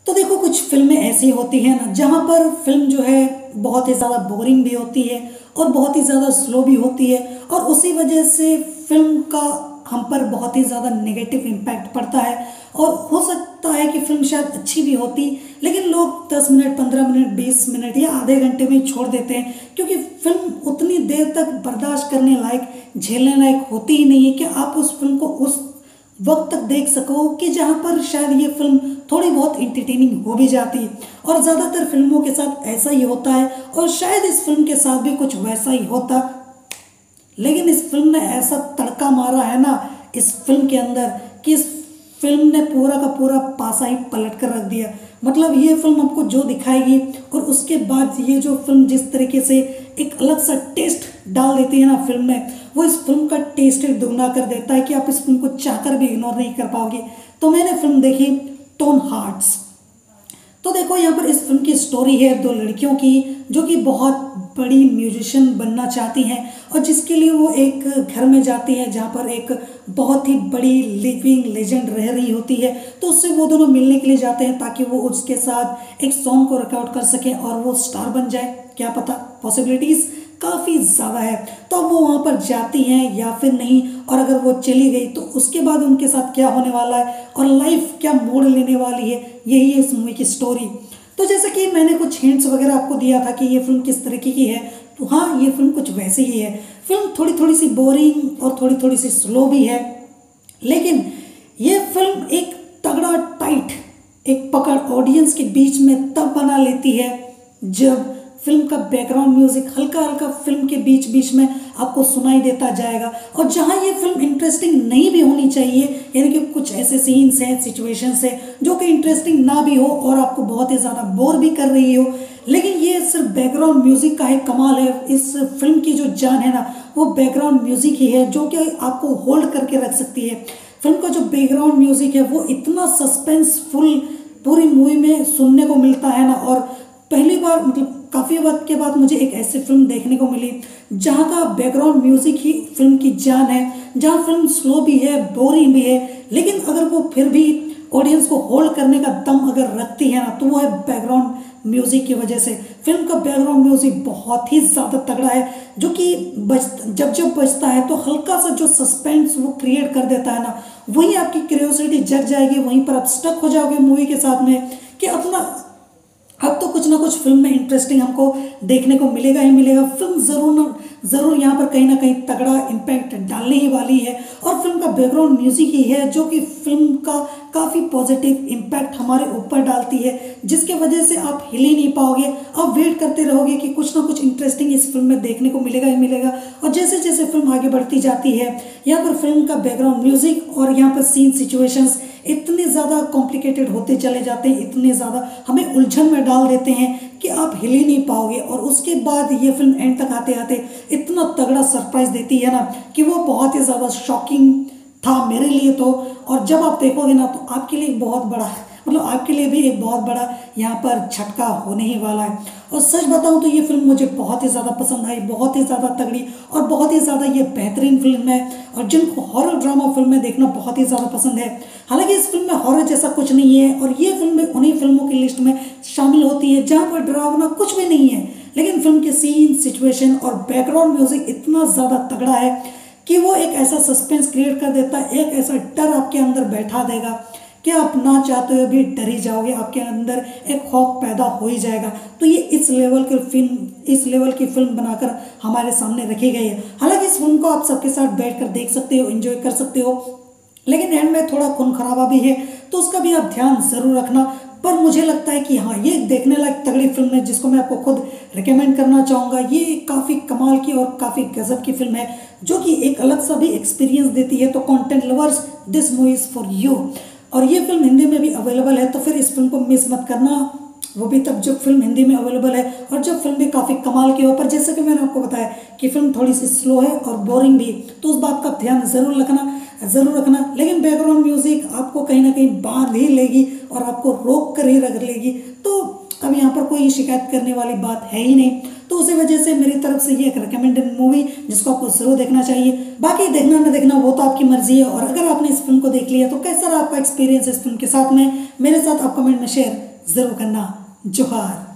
तो देखो, कुछ फिल्में ऐसी होती हैं ना जहाँ पर फिल्म जो है बहुत ही ज़्यादा बोरिंग भी होती है और बहुत ही ज़्यादा स्लो भी होती है, और उसी वजह से फिल्म का हम पर बहुत ही ज़्यादा नेगेटिव इम्पैक्ट पड़ता है। और हो सकता है कि फिल्म शायद अच्छी भी होती, लेकिन लोग 10 मिनट, 15 मिनट, 20 मिनट या आधे घंटे में छोड़ देते हैं, क्योंकि फिल्म उतनी देर तक बर्दाश्त करने लायक, झेलने लायक होती ही नहीं है कि आप उस फिल्म को उस वक्त तक देख सको कि जहाँ पर शायद ये फिल्म थोड़ी बहुत इंटरटेनिंग हो भी जाती है। और ज़्यादातर फिल्मों के साथ ऐसा ही होता है, और शायद इस फिल्म के साथ भी कुछ वैसा ही होता, लेकिन इस फिल्म ने ऐसा तड़का मारा है ना इस फिल्म के अंदर कि इस फिल्म ने पूरा का पूरा पासा ही पलट कर रख दिया। मतलब ये फिल्म आपको जो दिखाएगी, और उसके बाद ये जो फिल्म जिस तरीके से एक अलग सा टेस्ट डाल देती है ना फिल्म में, वो इस फिल्म का टेस्ट दुगना कर देता है कि आप इस फिल्म को चाहकर भी इग्नोर नहीं कर पाओगे। तो मैंने फिल्म देखी टोन हार्ट्स। तो देखो, यहाँ पर इस फिल्म की स्टोरी है दो लड़कियों की जो कि बहुत बड़ी म्यूजिशियन बनना चाहती हैं, और जिसके लिए वो एक घर में जाती हैं जहाँ पर एक बहुत ही बड़ी लिविंग लेजेंड रह रही होती है। तो उससे वो दोनों मिलने के लिए जाते हैं ताकि वो उसके साथ एक सॉन्ग को रिकॉर्ड कर सकें और वो स्टार बन जाए। क्या पता, पॉसिबिलिटीज़ काफ़ी ज़्यादा है। तो वो वहाँ पर जाती हैं या फिर नहीं, और अगर वो चली गई तो उसके बाद उनके साथ क्या होने वाला है और लाइफ क्या मोड़ लेने वाली है, यही है इस मूवी की स्टोरी। तो जैसे कि मैंने कुछ हिंट्स वगैरह आपको दिया था कि ये फिल्म किस तरीके की है, तो हाँ, ये फिल्म कुछ वैसी ही है। फिल्म थोड़ी थोड़ी सी बोरिंग और थोड़ी थोड़ी सी स्लो भी है, लेकिन ये फिल्म एक तगड़ा टाइट एक पकड़ ऑडियंस के बीच में तब बना लेती है जब फिल्म का बैकग्राउंड म्यूजिक हल्का हल्का फिल्म के बीच बीच में आपको सुनाई देता जाएगा। और जहाँ ये फिल्म इंटरेस्टिंग नहीं भी होनी चाहिए, यानी कि कुछ ऐसे सीन्स हैं, सिचुएशंस हैं जो कि इंटरेस्टिंग ना भी हो और आपको बहुत ही ज़्यादा बोर भी कर रही हो, लेकिन ये सिर्फ बैकग्राउंड म्यूजिक का ही कमाल है। इस फिल्म की जो जान है ना, वो बैकग्राउंड म्यूजिक ही है जो कि आपको होल्ड करके रख सकती है। फिल्म का जो बैकग्राउंड म्यूजिक है वो इतना सस्पेंसफुल पूरी मूवी में सुनने को मिलता है ना। और पहली बार, मतलब काफ़ी वक्त के बाद मुझे एक ऐसी फिल्म देखने को मिली जहाँ का बैकग्राउंड म्यूजिक ही फिल्म की जान है, जहाँ फिल्म स्लो भी है, बोरिंग भी है, लेकिन अगर वो फिर भी ऑडियंस को होल्ड करने का दम अगर रखती है ना, तो वो है बैकग्राउंड म्यूजिक की वजह से। फिल्म का बैकग्राउंड म्यूजिक बहुत ही ज़्यादा तगड़ा है, जो कि जब जब बजता है तो हल्का सा जो सस्पेंस वो क्रिएट कर देता है ना, वहीं आपकी क्यूरियोसिटी जग जाएगी, वहीं पर आप स्टक हो जाओगे मूवी के साथ में कि अपना अब तो कुछ ना कुछ फिल्म में इंटरेस्टिंग हमको देखने को मिलेगा ही मिलेगा। फिल्म ज़रूर यहाँ पर कहीं ना कहीं तगड़ा इम्पैक्ट डालने ही वाली है, और फिल्म का बैकग्राउंड म्यूजिक ही है जो कि फिल्म का काफ़ी पॉजिटिव इम्पैक्ट हमारे ऊपर डालती है, जिसके वजह से आप हिल ही नहीं पाओगे। आप वेट करते रहोगे कि कुछ ना कुछ इंटरेस्टिंग इस फिल्म में देखने को मिलेगा ही मिलेगा। और जैसे जैसे फिल्म आगे बढ़ती जाती है, यहाँ पर फिल्म का बैकग्राउंड म्यूजिक और यहाँ पर सीन सिचुएशंस इतने ज़्यादा कॉम्प्लिकेटेड होते चले जाते हैं, इतने ज़्यादा हमें उलझन में डाल देते हैं कि आप हिल ही नहीं पाओगे। और उसके बाद ये फिल्म एंड तक आते आते इतना तगड़ा सरप्राइज देती है ना कि वो बहुत ही ज़्यादा शॉकिंग था मेरे लिए तो। और जब आप देखोगे ना, तो आपके लिए बहुत बड़ा, मतलब आपके लिए भी एक बहुत बड़ा यहाँ पर झटका होने ही वाला है। और सच बताऊँ तो ये फिल्म मुझे बहुत ही ज़्यादा पसंद आई, बहुत ही ज़्यादा तगड़ी और बहुत ही ज़्यादा ये बेहतरीन फिल्म है। और जिनको हॉरर ड्रामा फिल्में देखना बहुत ही ज़्यादा पसंद है, हालांकि इस फिल्म में हॉरर जैसा कुछ नहीं है, और ये फिल्म उन्हीं फिल्मों की लिस्ट में शामिल होती है जहाँ पर डरावना कुछ भी नहीं है, लेकिन फिल्म के सीन, सिचुएशन और बैकग्राउंड म्यूजिक इतना ज़्यादा तगड़ा है कि वो एक ऐसा सस्पेंस क्रिएट कर देता है, एक ऐसा डर आपके अंदर बैठा देगा कि आप ना चाहते हुए भी डर ही जाओगे, आपके अंदर एक खौफ पैदा हो ही जाएगा। तो ये इस लेवल की फिल्म बनाकर हमारे सामने रखी गई है। हालांकि इस फिल्म को आप सबके साथ बैठकर देख सकते हो, एंजॉय कर सकते हो, लेकिन एंड में थोड़ा खून खराबा भी है, तो उसका भी आप ध्यान ज़रूर रखना। पर मुझे लगता है कि हाँ, ये देखने लायक तगड़ी फिल्म है जिसको मैं आपको खुद रिकमेंड करना चाहूँगा। ये काफ़ी कमाल की और काफ़ी गजब की फिल्म है जो कि एक अलग सा भी एक्सपीरियंस देती है। तो content lovers, this movie is for you. और ये फिल्म हिंदी में भी अवेलेबल है, तो फिर इस फिल्म को मिस मत करना, वो भी तब जब फिल्म हिंदी में अवेलेबल है और जब फिल्म भी काफ़ी कमाल की हो। पर जैसे कि मैंने आपको बताया कि फिल्म थोड़ी सी स्लो है और बोरिंग भी, तो उस बात का ध्यान ज़रूर रखना। लेकिन बैकग्राउंड म्यूजिक आपको कहीं ना कहीं बांध ही लेगी और आपको रोक कर ही रख लेगी। तो अब यहाँ पर कोई शिकायत करने वाली बात है ही नहीं। तो उसी वजह से मेरी तरफ से ये एक रिकमेंडेड मूवी जिसको आपको जरूर देखना चाहिए। बाकी देखना ना देखना वो तो आपकी मर्जी है। और अगर आपने इस फिल्म को देख लिया तो कैसा रहा आपका एक्सपीरियंस इस फिल्म के साथ में, मेरे साथ आप कमेंट में शेयर ज़रूर करना। जोहार।